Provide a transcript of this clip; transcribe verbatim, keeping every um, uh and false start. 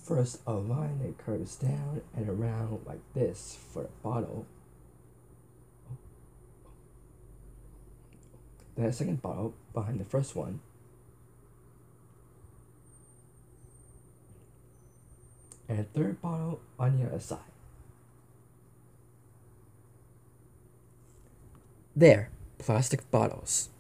First, a line that curves down and around like this for the bottle. Then a second bottle behind the first one. And a third bottle on the other side. There, plastic bottles.